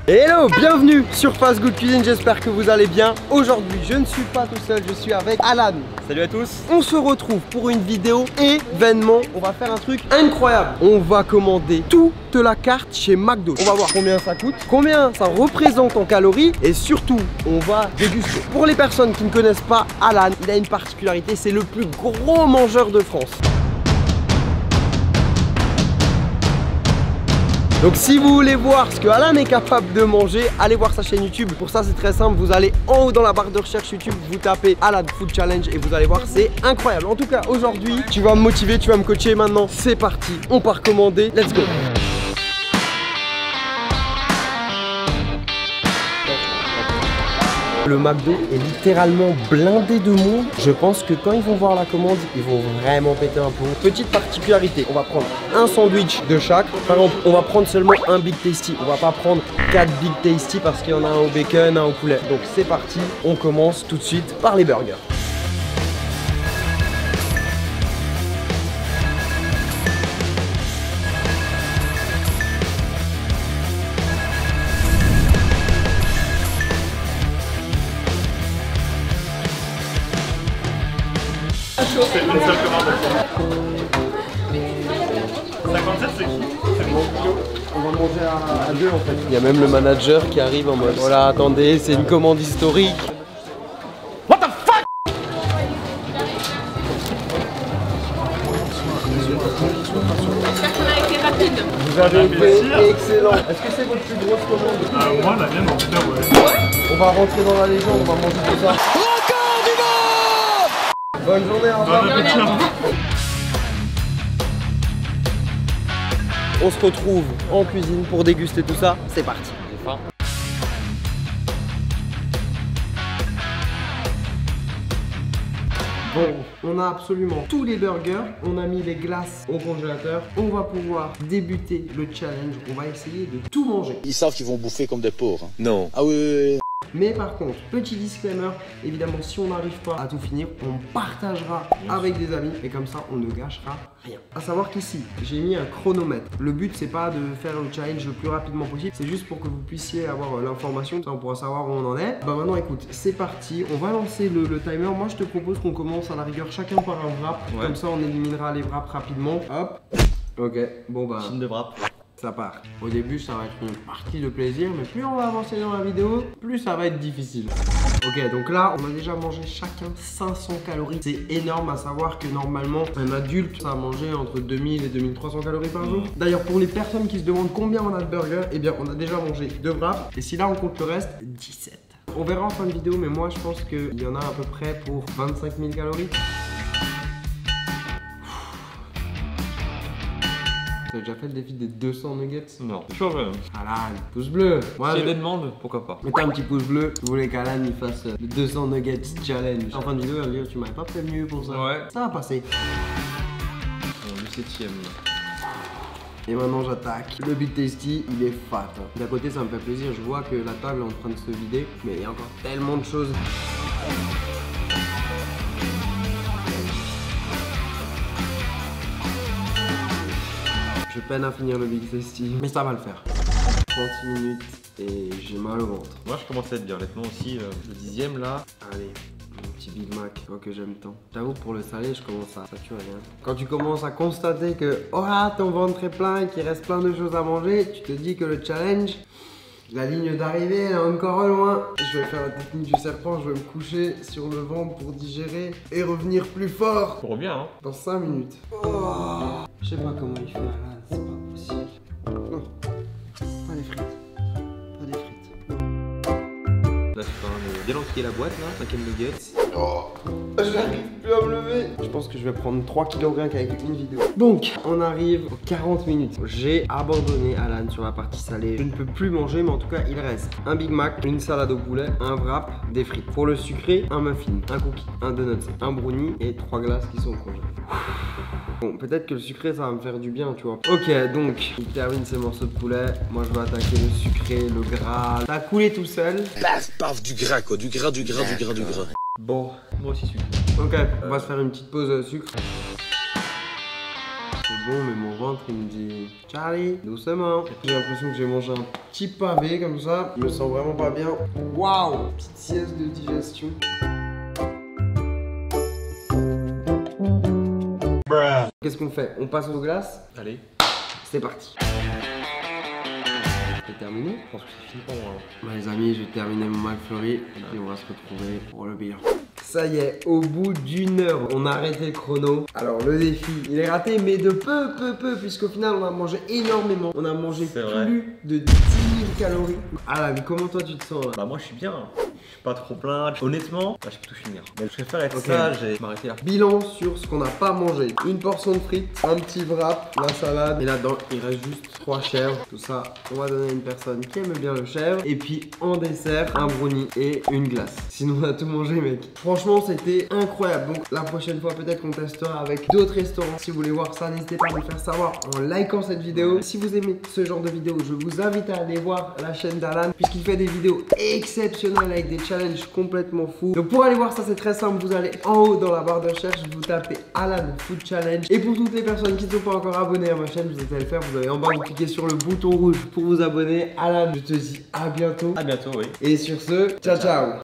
Hello, bienvenue sur Fast Good Cuisine, j'espère que vous allez bien. Aujourd'hui, je ne suis pas tout seul, je suis avec Alan. Salut à tous. On se retrouve pour une vidéo événement. On va faire un truc incroyable. On va commander toute la carte chez McDo. On va voir combien ça coûte, combien ça représente en calories et surtout, on va déguster. Pour les personnes qui ne connaissent pas Alan, il a une particularité, c'est le plus gros mangeur de France. Donc si vous voulez voir ce que Alan est capable de manger, allez voir sa chaîne YouTube. Pour ça c'est très simple, vous allez en haut dans la barre de recherche YouTube, vous tapez Alan Food Challenge et vous allez voir, c'est incroyable. En tout cas aujourd'hui, tu vas me motiver, tu vas me coacher. Maintenant c'est parti, on part commander, let's go. Le McDo est littéralement blindé de monde. Je pense que quand ils vont voir la commande, ils vont vraiment péter un plomb. Petite particularité, on va prendre un sandwich de chaque. Par exemple, on va prendre seulement un Big Tasty. On va pas prendre 4 Big Tasty parce qu'il y en a un au bacon, un au poulet. Donc c'est parti, on commence tout de suite par les burgers. C'est une seule commande. 57 c'est qui? C'est bon. On va manger à deux en fait. Il y a même le manager qui arrive en mode voilà, attendez, c'est une commande historique. What the fuck? Vous avez été excellent. Est-ce que c'est votre plus grosse commande? Moi la mienne en tout cas ouais. On va rentrer dans la légende, on va manger tout ça. Bonne journée, au revoir. On se retrouve en cuisine pour déguster tout ça. C'est parti. J'ai faim. Bon, on a absolument tous les burgers. On a mis les glaces au congélateur. On va pouvoir débuter le challenge. On va essayer de tout manger. Ils savent qu'ils vont bouffer comme des pauvres. Non. Ah oui. Mais par contre, petit disclaimer, évidemment si on n'arrive pas à tout finir, on partagera avec des amis et comme ça on ne gâchera rien. À savoir qu'ici, j'ai mis un chronomètre. Le but c'est pas de faire le challenge le plus rapidement possible, c'est juste pour que vous puissiez avoir l'information, ça on pourra savoir où on en est. Bah maintenant écoute, c'est parti, on va lancer le timer. Moi je te propose qu'on commence à la rigueur chacun par un wrap, comme ça on éliminera les wraps rapidement. Hop. Ok, bon bah... Chine de wrap. Ça part. Au début, ça va être une partie de plaisir, mais plus on va avancer dans la vidéo, plus ça va être difficile. Ok, donc là, on a déjà mangé chacun 500 calories. C'est énorme, à savoir que normalement, un adulte, ça a mangé entre 2000 et 2300 calories par jour. D'ailleurs, pour les personnes qui se demandent combien on a de burgers, eh bien, on a déjà mangé 2 wraps. Et si là, on compte le reste, 17. On verra en fin de vidéo, mais moi, je pense qu'il y en a à peu près pour 25 000 calories. T'as déjà fait le défi des 200 nuggets? Non. Chaud quand même. Alan, pouce bleu. Si il y a des demandes, pourquoi pas. Mettez un petit pouce bleu si vous voulez qu'Alan il fasse le 200 nuggets challenge. En fin de vidéo, il va dire tu m'avais pas prévenu pour ça. Ouais. Ça va passer. Le 7ème. Et maintenant j'attaque. Le Big Tasty, il est fat. D'un côté ça me fait plaisir, je vois que la table est en train de se vider. Mais il y a encore tellement de choses. Je peine à finir le Big Tasty, mais ça va le faire. 30 minutes et j'ai mal au ventre. Moi je commence à être bien, honnêtement aussi, le 10ème là. Allez, mon petit Big Mac, oh, que j'aime tant. J'avoue pour le salé, je commence à saturer. Hein. Quand tu commences à constater que oh, ton ventre est plein et qu'il reste plein de choses à manger, tu te dis que le challenge, la ligne d'arrivée elle est encore loin. Je vais faire la technique du serpent, je vais me coucher sur le ventre pour digérer et revenir plus fort. On revient hein. Dans 5 minutes. Oh. Je sais pas comment il fait là, c'est pas possible. Non, pas des frites. Pas des frites. Là je suis en train de délancer la boîte là, 5ème nuggets. Oh, j'arrive plus à me lever. Je pense que je vais prendre 3 kg rien qu'avec une vidéo. Donc, on arrive aux 40 minutes. J'ai abandonné Alan sur la partie salée. Je ne peux plus manger, mais en tout cas, il reste un Big Mac, une salade au poulet, un wrap, des frites. Pour le sucré, un muffin, un cookie, un donut, un brownie et 3 glaces qui sont au congé. Bon, peut-être que le sucré, ça va me faire du bien, tu vois. Ok, donc, il termine ses morceaux de poulet. Moi, je vais attaquer le sucré, le gras. Ça a coulé tout seul. Paf, paf, du gras quoi, du gras. Bon, moi aussi sucre. Ok, on va se faire une petite pause sucre. c'est bon, mais mon ventre il me dit Charlie, doucement. J'ai l'impression que j'ai mangé un petit pavé comme ça. Je me sens vraiment pas bien. Waouh, petite sieste de digestion. Qu'est-ce qu'on fait? On passe aux glaces? Allez. C'est parti. C'est terminé? Je pense que c'est fini pour moi. Bah, les amis, je vais terminer mon McFlurry et puis on va se retrouver pour le bilan. Ça y est, au bout d'une heure, on a arrêté le chrono. Alors le défi, il est raté, mais de peu, puisqu'au final, on a mangé énormément. On a mangé plus de 10 000 calories. Alan, comment toi tu te sens là? Bah moi je suis bien. Je suis pas trop plein. Honnêtement, bah, je peux tout finir. Mais je préfère être sage et m'arrêter là. Bilan sur ce qu'on n'a pas mangé. Une portion de frites, un petit wrap, la salade. Et là-dedans, il reste juste 3 chèvres. Tout ça, on va donner à une personne qui aime bien le chèvre. Et puis en dessert, un brownie et une glace. Sinon, on a tout mangé, mec. Franchement, c'était incroyable. Donc la prochaine fois, peut-être qu'on testera avec d'autres restaurants. Si vous voulez voir ça, n'hésitez pas à me faire savoir en likant cette vidéo. Si vous aimez ce genre de vidéo, je vous invite à aller voir la chaîne d'Alan, puisqu'il fait des vidéos exceptionnelles avec des challenges complètement fous. Donc pour aller voir ça, c'est très simple. Vous allez en haut dans la barre de recherche, vous tapez Alan Food Challenge. Et pour toutes les personnes qui ne sont pas encore abonnées à ma chaîne, vous êtes à le faire. Vous allez en bas, vous cliquez sur le bouton rouge pour vous abonner. Alan, je te dis à bientôt. À bientôt, oui. Et sur ce, ciao ciao.